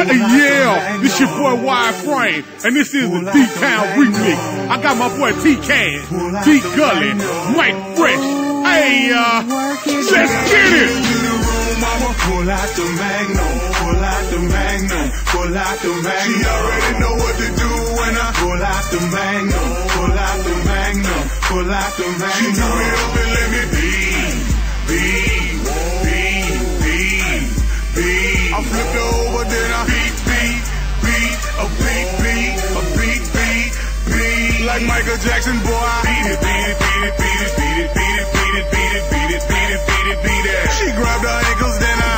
Yeah, this your boy Wide Frame, and this is the D-Town remix. I got my boy T-Can, D-Gully, Mike Fresh. Hey, let's get it. Pull out the Magnum, pull out the Magnum, pull out the Magnum. She already know what to do when I pull out the Magnum, pull out the Magnum, pull out the Magnum. She do it up and let me be. I flipped her over, then I beat, like Michael Jackson, boy, I beat it. She grabbed her ankles, then I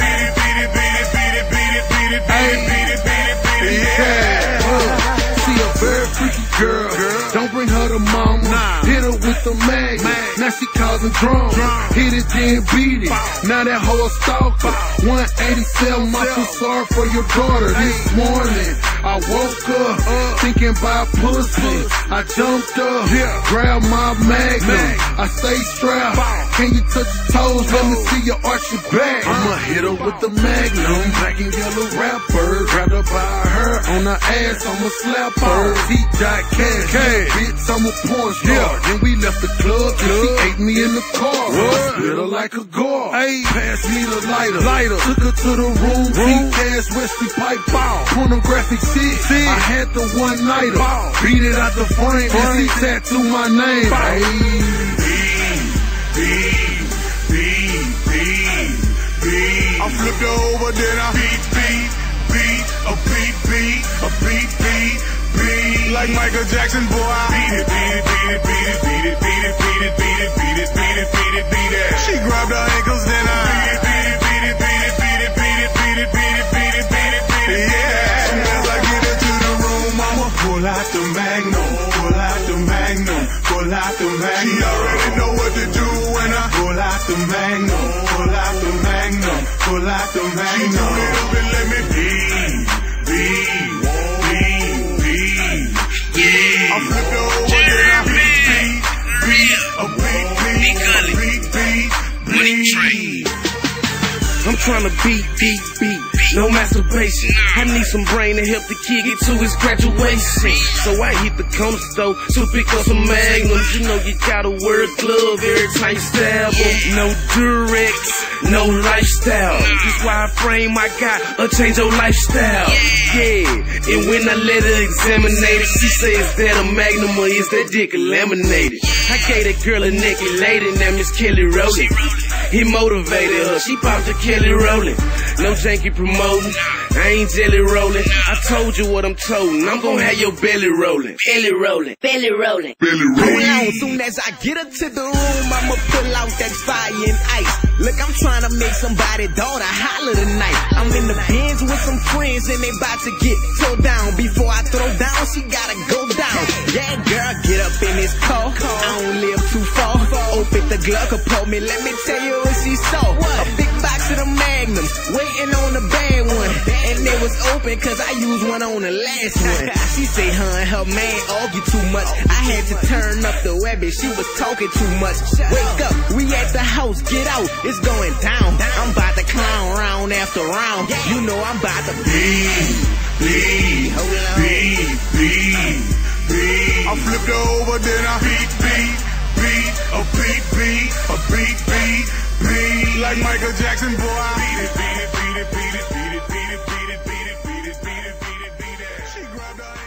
See a very freaky girl, don't bring her to mama. Hit her with the Magnum, now she causing drama. Hit it, then beat it, now that hoe a stalker. 187, I feel sorry for your daughter. This morning, I woke up thinking about pussy. I jumped up, grabbed my Magnum. I stay strapped. Can you touch your toes? Let me see you arch your back. I'ma hit her with the Magnum. Black and yellow rapper. Grabbed her by her on her ass. I'ma slap her. T-Dot cash. Bitch, I'm a porn star. Then we left the club and she ate me in the car. Split her like a guard. Pass me the lighter. Took her to the room. T-Cash, Wesley Pipe. Pornographic shit. I had the one-nighter. Beat it out the frame and she tattooed my name. I flipped her over, then I beat, like Michael Jackson, boy, I beat it. She grabbed her ankles, then I as I get her to the room, I'ma pull out the Magnum, pull out the Magnum, pull out the Magnum. She already know what to do when I pull out the Magnum, pull out the Magnum, pull out the Magnum. She do it up and let me be. I flipped her over, then I beat. I'm tryna beat, no masturbation. I need some brain to help the kid get to his graduation. So I hit the corner store to pick up some Magnums. You know you gotta wear a glove every time you stab them. No Durex, no lifestyle. This why I frame I got a change your lifestyle. Yeah, and when I let her examine it, she says, is that a Magnum or is that dick laminated? I gave that girl a naked lady named Miss Kelly Rowland. He motivated her, she popped the Kelly Rowland. No janky promoting, I ain't jelly rolling. I told you what I'm told, I'm gonna have your belly rolling. Belly rolling, belly rolling, belly rolling. Hold on, soon as I get her to the room, I'ma pull out that fire and ice. Look, I'm trying to make somebody daughter holler tonight. I'm in the Benz with some friends and they bout to get throw down. Before I throw down, she gotta go down. Yeah, girl, get up in this car. I don't live too far. Open the glove compartment, me, let me tell you what she saw. A big box of the Magnums, waiting on the bad one. And it was open cause I used one on the last one. She say her and her man argue too much. I had to turn up the webby, she was talking too much. Wake up, we at the house, get out, it's going down. I'm about to clown round after round. You know I'm about to beat. I flipped her over, then I beat, like Michael Jackson, boy, I beat it. She grabbed her